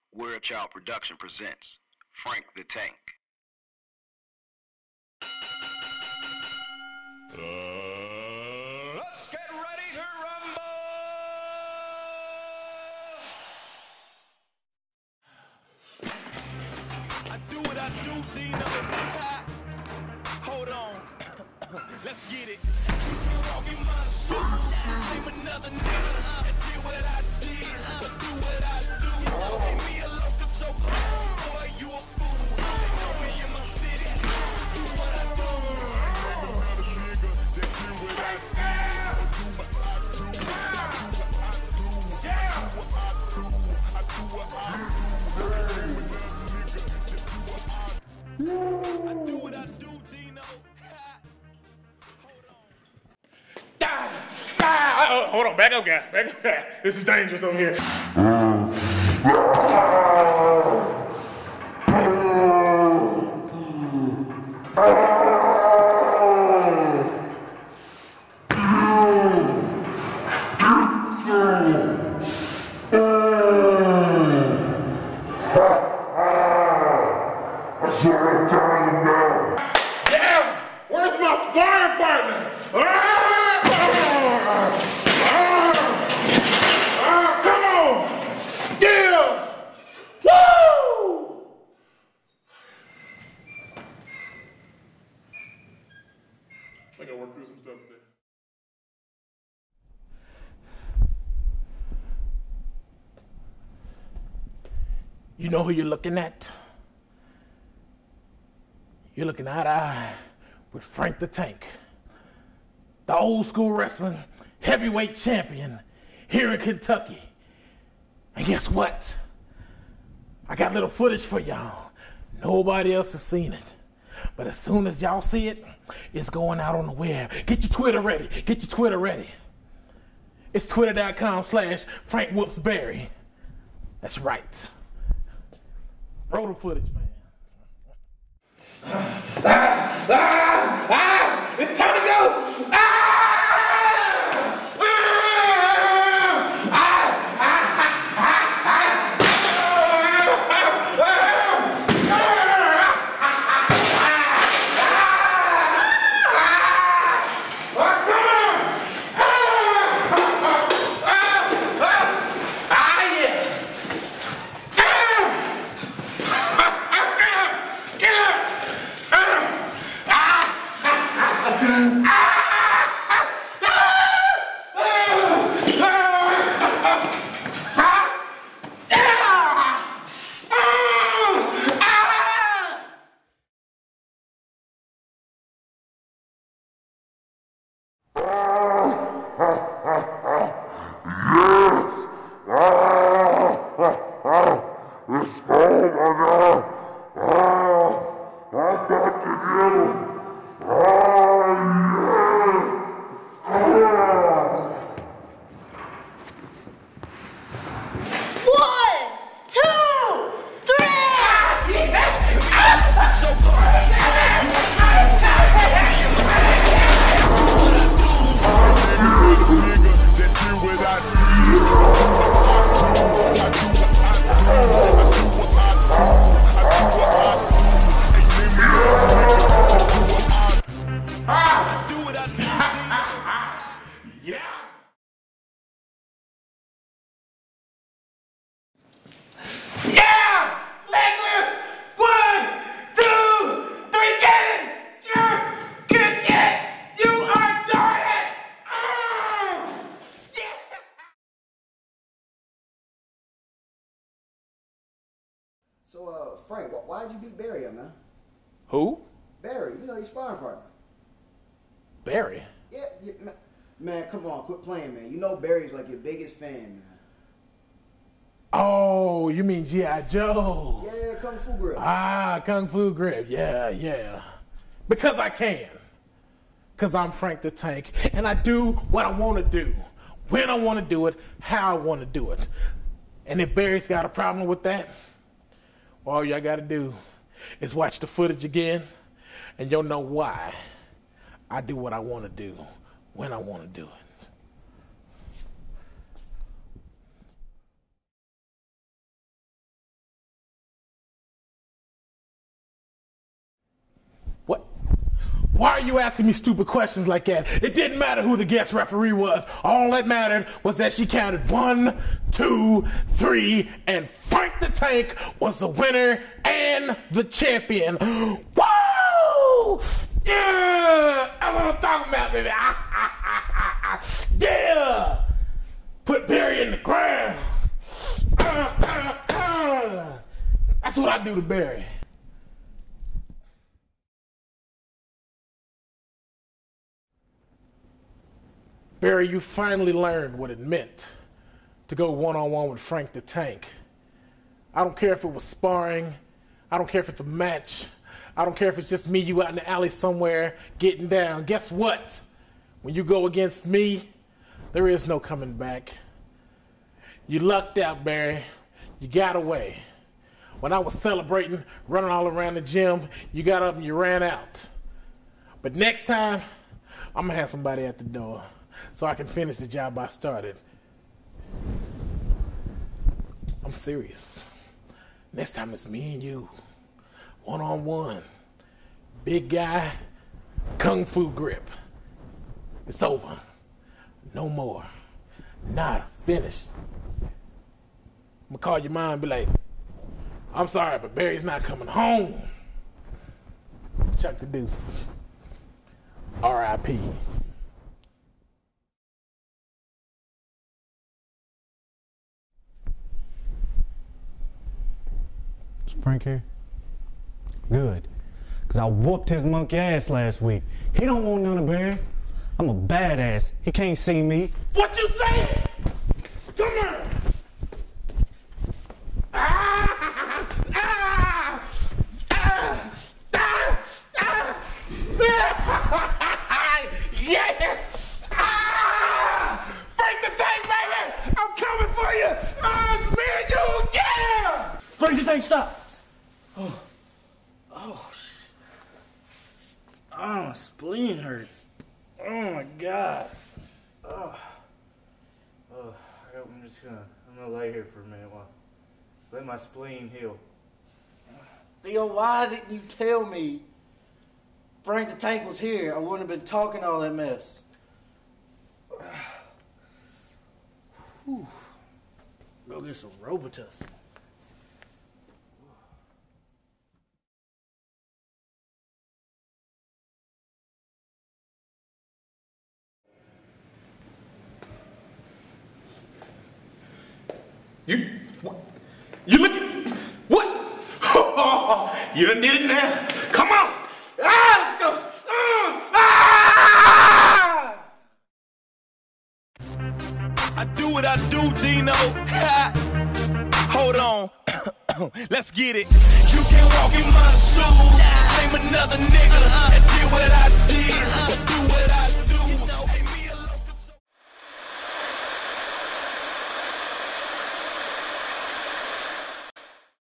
We're a Child Production presents Frank the Tank. Let's get ready to rumble! I do what I do, Dino. Hold on. Let's get it. Walk in my shoes. I'm another nigga. I did what I did. Do what I do. Leave me alone to choke. Boy, you a fool. They know me in my city. Do what I do. I'm another nigga that do what I do. Do what I do. I do what I do, Dino. Hold on, back up, guy. Back up, guy. This is dangerous over here. Damn! Where's my sparring partner? Come on! Yeah! Woo! I gotta work through some stuff today. You know who you're looking at? You're looking eye to eye with Frank the Tank, the old school wrestling heavyweight champion here in Kentucky. And guess what? I got little footage for y'all. Nobody else has seen it. But as soon as y'all see it, it's going out on the web. Get your Twitter ready. Get your Twitter ready. It's twitter.com/FrankWhoopsBerry. That's right. Roll the footage, man. It's time to go! So, Frank, why'd you beat Barry up, man? Who? Barry, you know, your sparring partner. Barry? Yeah, man, come on, quit playing, man. You know Barry's like your biggest fan, man. Oh, you mean G.I. Joe? Yeah, Kung Fu Grip. Ah, Kung Fu Grip. Yeah. Because I can. Because I'm Frank the Tank, and I do what I want to do, when I want to do it, how I want to do it. And if Barry's got a problem with that, all y'all got to do is watch the footage again, and you'll know why I do what I want to do, when I want to do it. Why are you asking me stupid questions like that? It didn't matter who the guest referee was. All that mattered was that she counted 1, 2, 3, and Frank the Tank was the winner and the champion. Woo! Yeah! That's what I'm talking about, baby. Yeah! Put Barry in the ground. That's what I do to Barry. Barry, you finally learned what it meant to go one-on-one with Frank the Tank. I don't care if it was sparring. I don't care if it's a match. I don't care if it's just me, you out in the alley somewhere getting down. Guess what? When you go against me, there is no coming back. You lucked out, Barry. You got away. When I was celebrating, running all around the gym, you got up and you ran out. But next time, I'm going to have somebody at the door so I can finish the job I started. I'm serious. Next time it's me and you, one-on-one. Big guy, kung fu grip. It's over. No more. Nada. Finished. I'm going to call your mom and be like, I'm sorry, but Barry's not coming home. Chuck the deuces. R.I.P. Is Frank here? Good. Because I whooped his monkey ass last week. He don't want none of Barry. I'm a badass. He can't see me. What you say? Come on. Yes! Frank the Tank, baby! I'm coming for you! It's me and you, yeah! Frank the Tank, stop! Oh, shit. Oh, my spleen hurts. Oh my God. I'm gonna lay here for a minute while let my spleen heal. Theo, why didn't you tell me Frank the Tank was here? I wouldn't have been talking all that mess. Whew. Go get some Robitussin. You look at what? Oh, you done did it now. Come on. Let's go. I do what I do, Dino. Hold on. Let's get it. You can walk in my shoes. Name another nigga and do what I did. Do what I